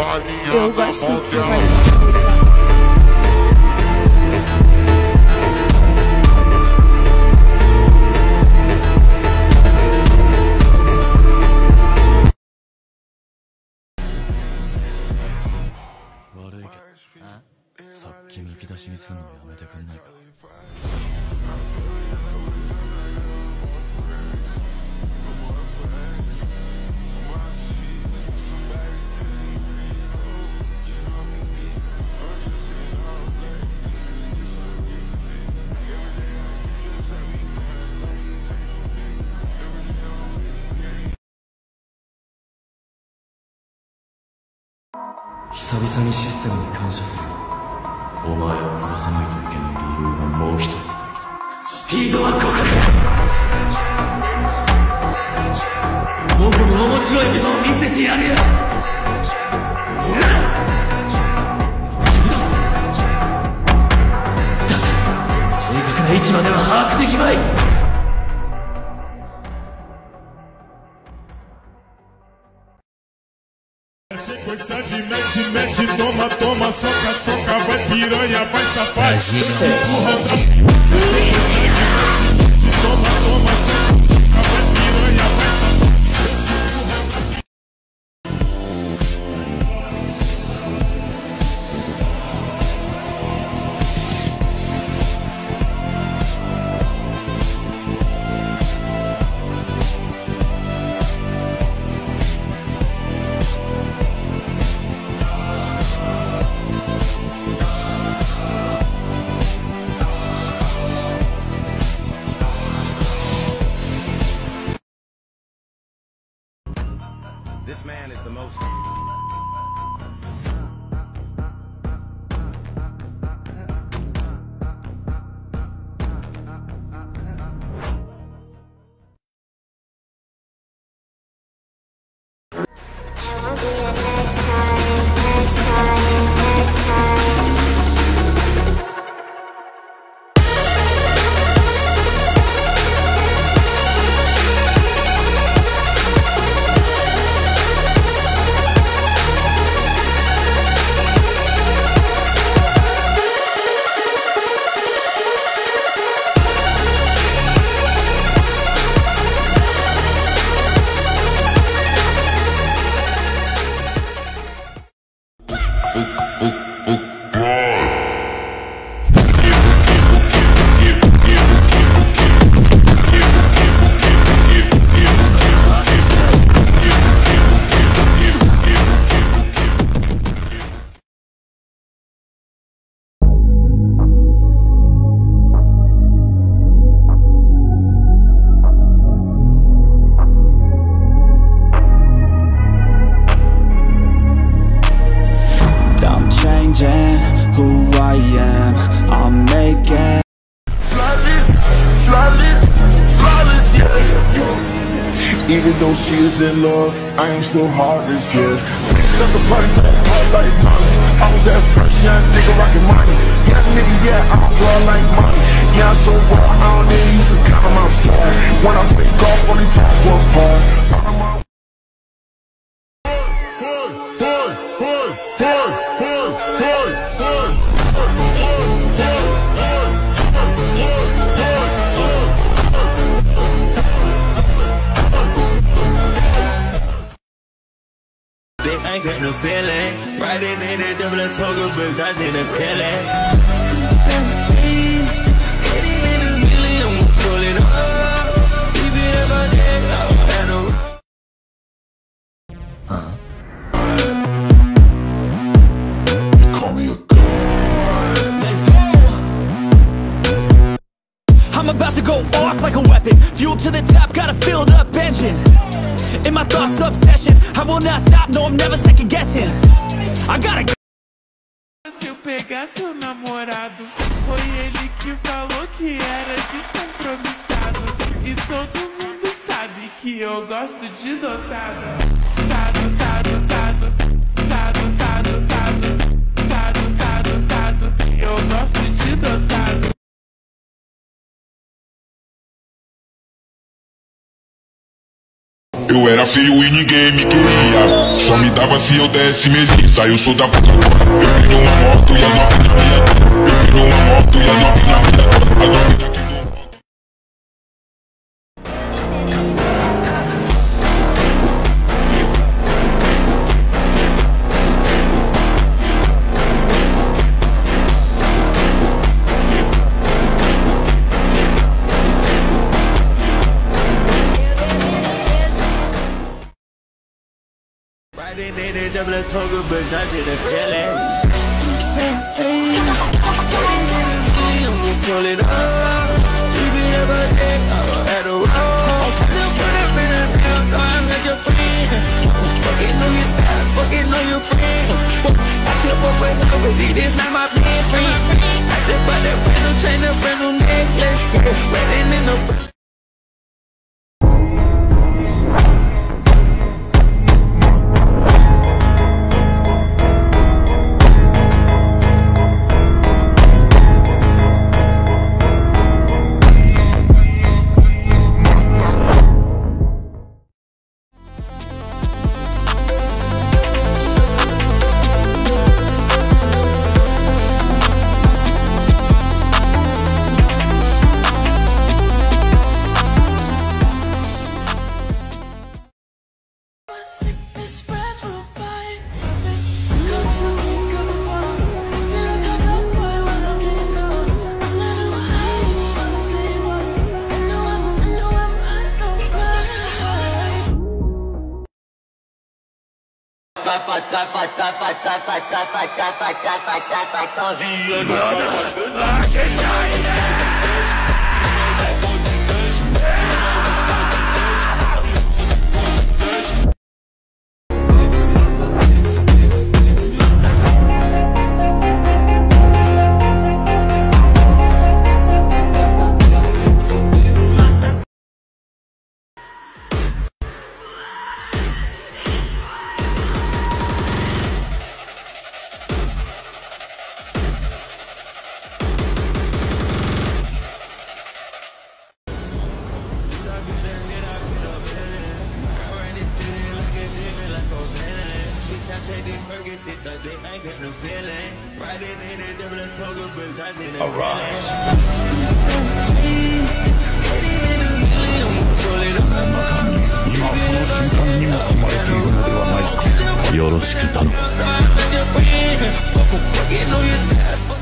Eu gosto que vai. 久々にシステムに感謝するよ。お前を殺さないといけない理由がもう一つできた。スピードは互角だ。僕の面白いものを見せてやるよ。正確な位置までは把握できまい。 Mete, toma, toma, soca, soca, vai piranha, vai safado. Toma, toma, soca, soca, vai piranha, vai safado. This man is the most... Who I am, I'm making flawless, yeah. Even though she is in love, I am still heartless, yeah. Mix up the party, hard like money. All that fresh young nigga rockin' money. Young nigga, yeah, I'm raw like money. Yeah, I'm so raw, I don't need you to count them outside. When I wake off, only top one part. I got no feeling. Riding in the double toga birds, I see the ceiling. Getting in the million, I'm pulling up. Keep it up on that, I know. Call me a god. Let's go. I'm about to go off like a weapon. Fuel to the top, got a filled up engine. In my thoughts, obsession. I will not stop, no, I'm never second guessing. I gotta. Se eu pegar seu namorado, foi ele que falou que era descompromissado. E todo mundo sabe que eu gosto de dotado. Tado, tado, tado. Tado, tado, tado. Tado, tado, tado. Eu gosto de dotado. Eu era feio e ninguém me queria. Só me dava se eu desse melissa. Eu sou da puta agora. Eu quero uma moto e a novinha minha. Eu quero uma moto e a novinha minha. A novinha que não volta. They double the toga, but I did a ceiling. Pull it up. We be ever day, at the road. Just put up in a damn time like your friend. Fucking know you fat, fucking know you friend. I keep up with nobody, this not my best friend. I just bought that brand new chain, a brand new necklace. Wedding in the Arise. 今この瞬間にも生まれているのではないか。よろしく頼む。